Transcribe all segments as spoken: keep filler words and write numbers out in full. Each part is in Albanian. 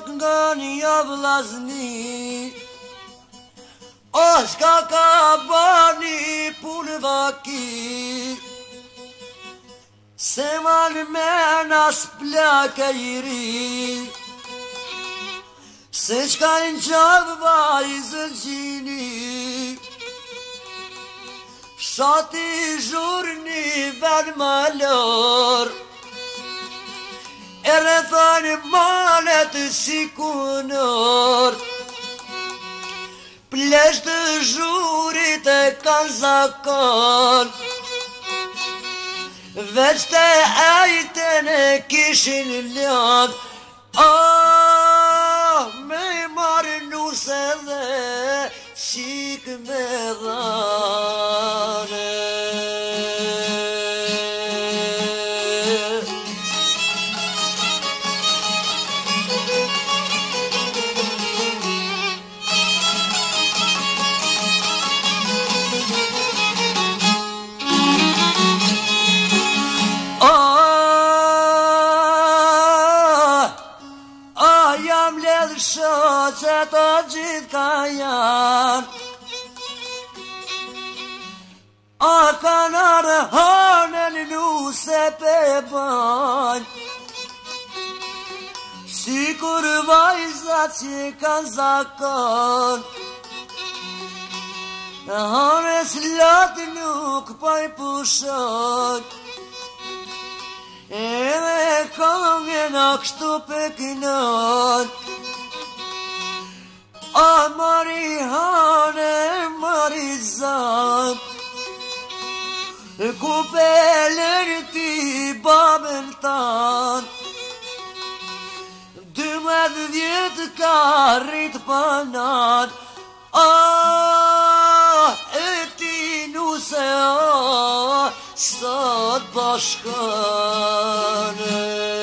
shok nga një vlazni, o shka ka bani punë vaki, se malë mena s'plaka i ri, se shka në gjavë vajzë gjini, shati zhurni ven malor, e rethani malet si kunor, plesht të zhurit e kanë zakon, veç të ajten e kishin lënd, oh, me marë nuse dhe qik me dhane. Që të gjithë ka janë, a kanë arë hanën nuse pe banjë, si kur vajzat që kanë zakon, hanës latë nuk pa i pushon, edhe kongën a kështu pe kënon, a mari hane, mari zan, ku pelër ti babën tan, dymet vjetë ka rrit panan, a e ti nuse a, sot bashkane.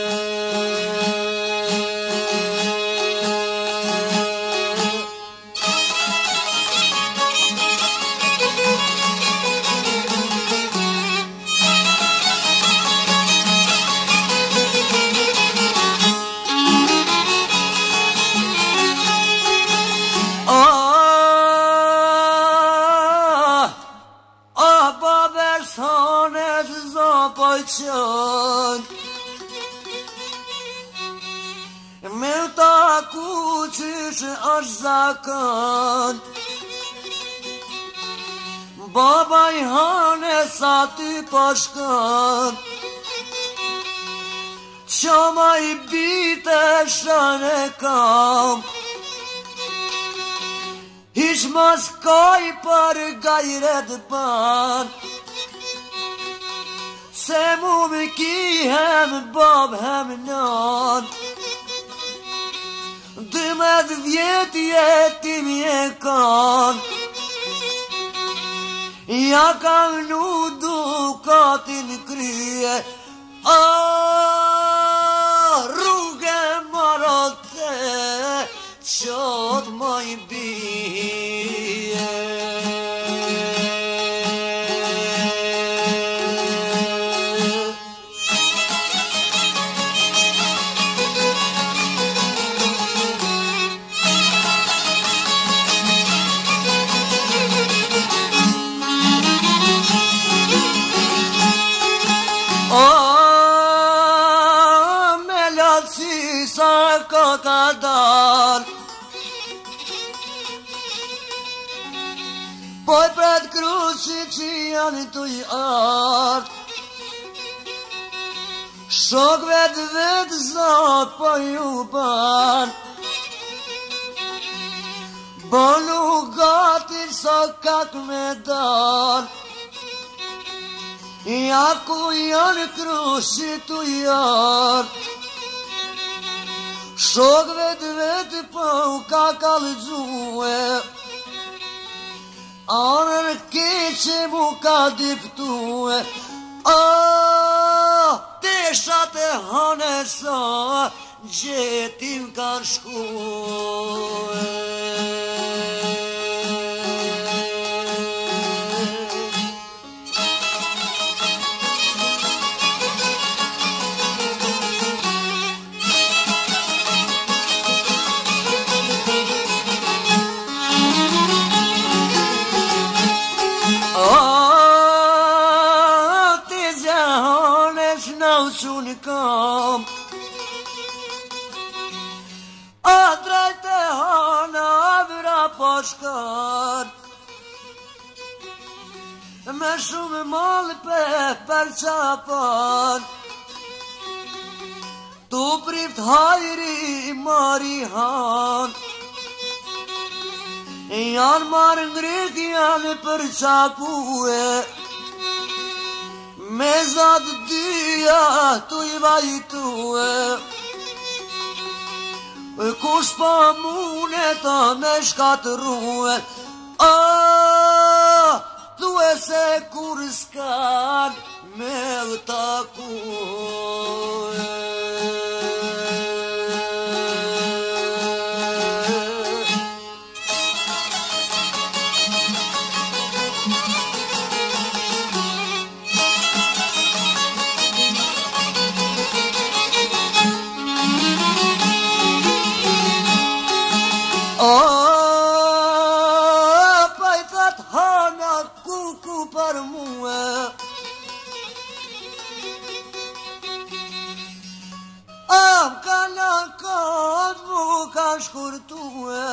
Me ta ku qysh është zakon, baba i hane sa ty pashkon, qoma i bite shane kam, ish mas kaj për gajret ban, se mu me ki hem bab hem nan, dymet vjet jetim je kan, ja kam nu dukatin krye, a rrugë marote, qot ma i bije. Ka dal, poj pret kruci që janë të i art, shok vet vet zot po ju ban, bonu gati sa kak me dal, ja ku janë kruci të i art, shok vetë vetë po u ka kalëgjue, anër keqe mu ka diftue, a teshat e hane sa gjetim kanë shkue. shkon me shumë malë për qapon tu prift hajri mari han janë marë ngrik janë për qapue me zatë dyja tu i vajtue kush pa mune ta me shkatërue ah, tu e se kur s'kan me takue shkurtue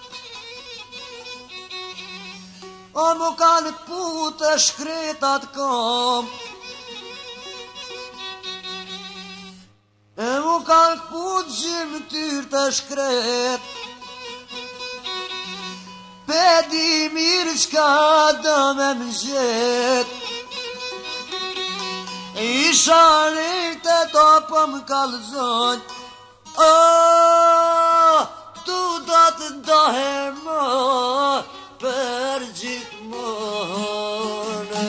o mu kanë putë shkretat kam e mu kanë putë gjimë tyrë të shkret pedi mirë qka do me më gjet isha rejtë e to po më kalëzon oh, tu do të ndohe më për gjithmonë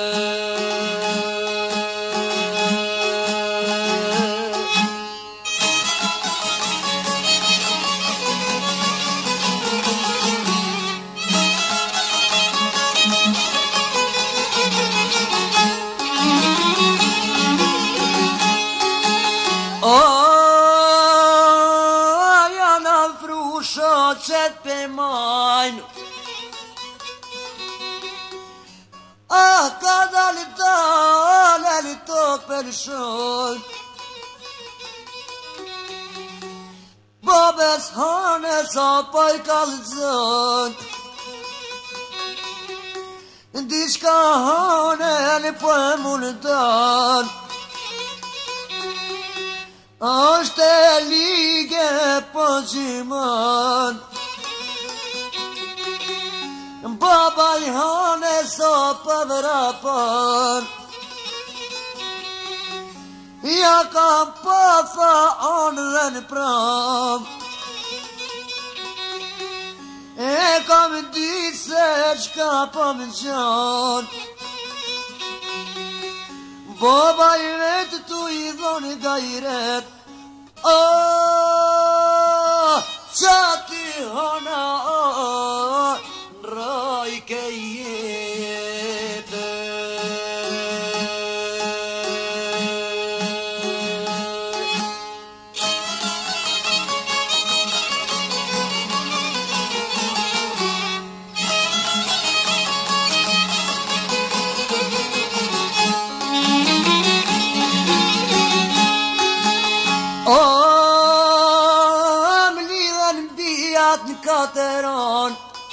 qëtë për majnë ah, ka dalë dalë e li tokë për shojnë babes hane sa pa i kalëzën diçka hane e li po e munë danë është e ligë po gjimën baba i hane so pëvrapën ja kam pëtha onërën pram e kam ditë se qka po më gjon baba i vetë tu i dhonë gajret oh, qati hana oh, raj ke jetë oh, më lidhen bijat në kateron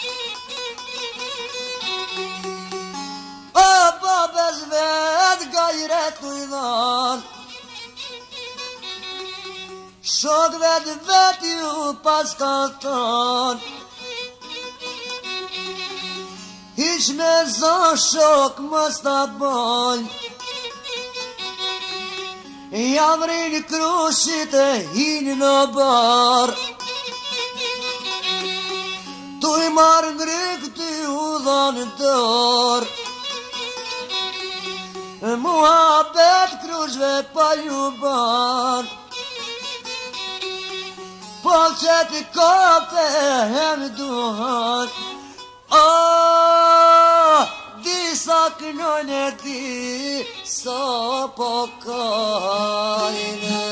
babes vet gajret u i dhan shok vet vet ju pas ka thon hiq me zon shok mos ta bojnë jam rinë krushit e hinë në bar tu i marë ngrik ty u dhanë dor mua bet krushve pa ju ban po qëti kape hem duhan oh, disa kënojnë e disa po kajnë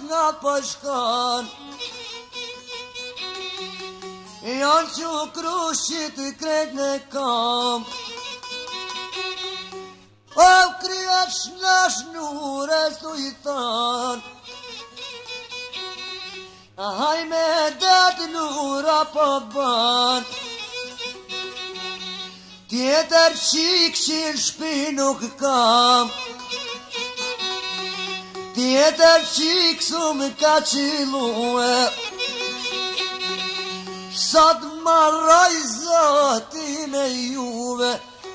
nga pëshkan janë që krushit krejt në kam o kryat shnash nure s'tu i than haj me datë nura po ban tjetër qik që në shpi nuk kam tjetër qik su më ka qilue sot marraj zoti me juve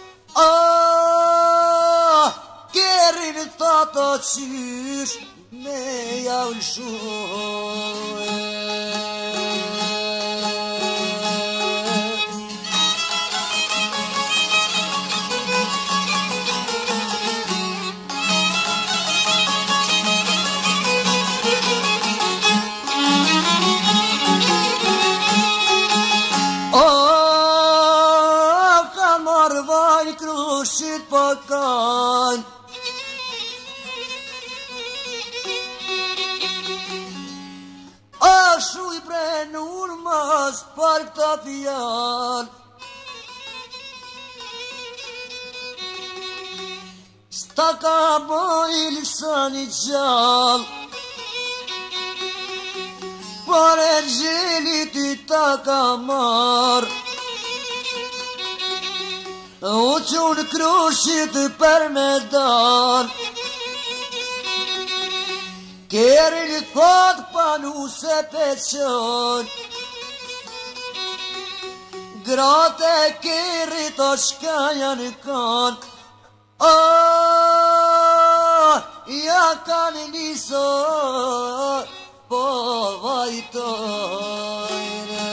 ah, kerin të të qysh me javë shumë krushit po kanë ashu i prenur mas par këta fjall sta ka bojl sa një gjall por e gjelit i ta ka mar u qunë krushit për me dan Kerin thot panu se peqon Grate kerit o shka janë kan oh, ja kanë nisot po vajtojnë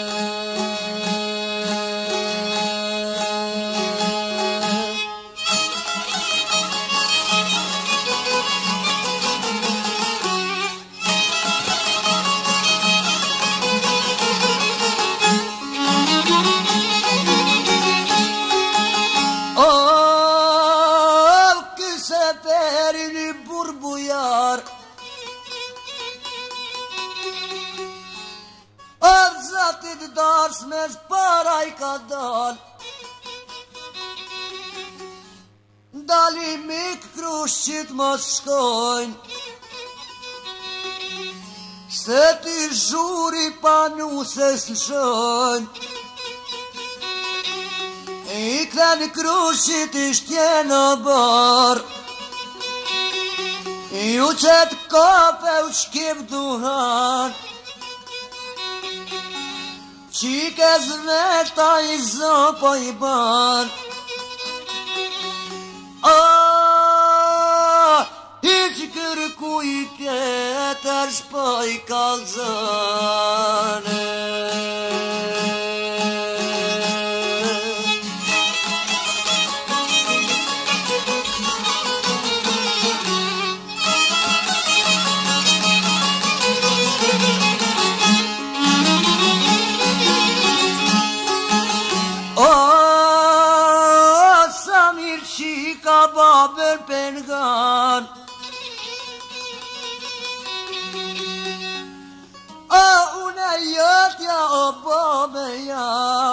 Dars me para i ka dal Dali mik krushit mos shkojnë Se ti zhuri panu se s'lëshojnë I këthen krushit ishtje në bar Ju qëtë kape u shkip duhan Qike zveta i zë po i ban ah, i që kërku i tjetër shpo i kalzane babër pengan a une jëtja o babë jam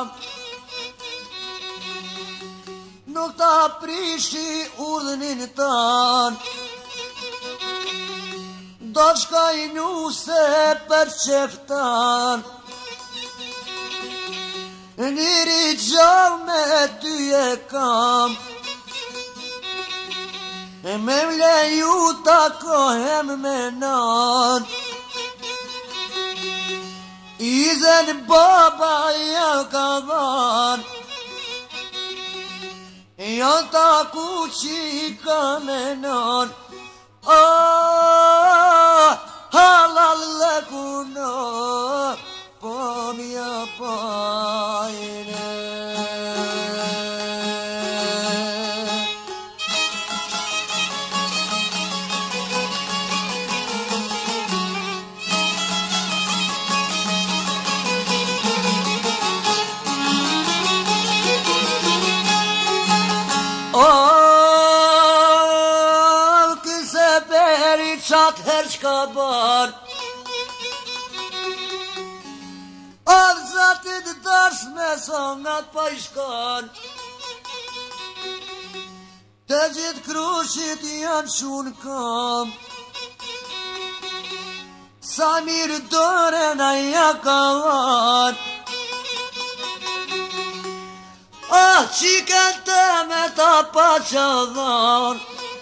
nuk ta prishi urdhënin tan do shkaj nuse për qeftan njëri gjallë me ty e kam E me mleju takohem me nan Izen baba ja ka dhan Janë taku qika me nan ah, halal le kuno Po mja pajne oh, këse peri qatë her qka ban ti të dars me songat pa i shkon, të gjithë krushit janë shunë kam, sa mirë dore na ja ka van. Ah, qikën të me ta pa që dhan,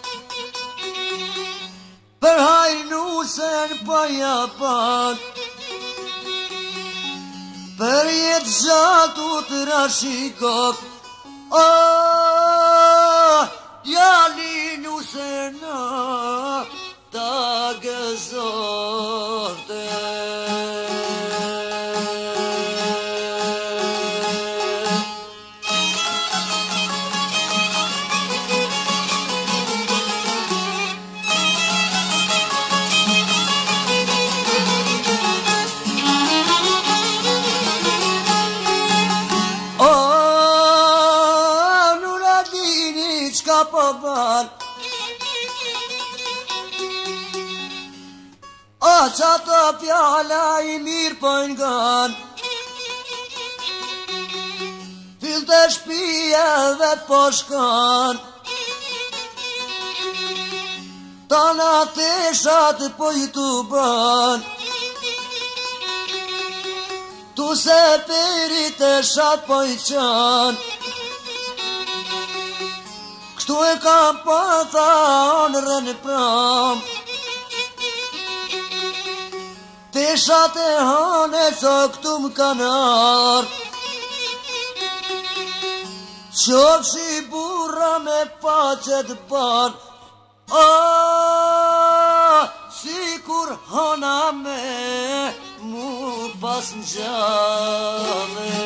për hajnusen pa japan, për jetë gjatu të rashikok. Ah, djali nusena ta gëzorte. Qka po ban, o qa të pjala i mirë po n'gan, fil të shpije dhe po shkan, ta na teshat po i tu ban, tu se peri teshat po i qan. Kështu e kam pa tha onërën e pram, teshat e hane so këtu m'kanë ardh, qofshi burra me pacet ban. Ah, si kur hana me mu pas n'gjallë.